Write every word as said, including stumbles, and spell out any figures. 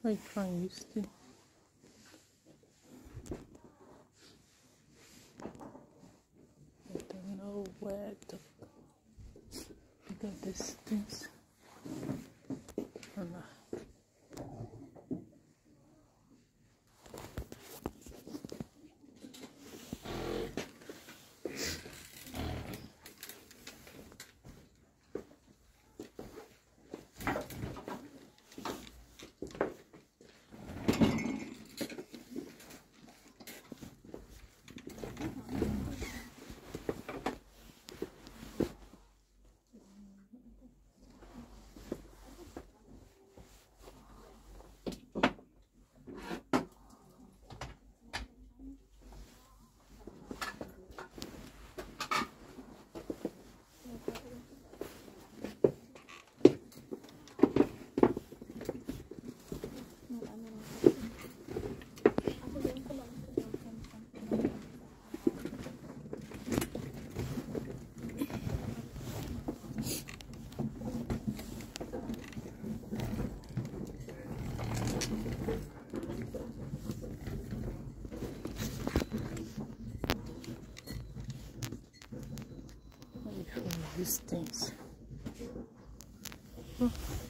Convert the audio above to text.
I find this thing. I don't know where to get these things. Oh, no. These things. Oh.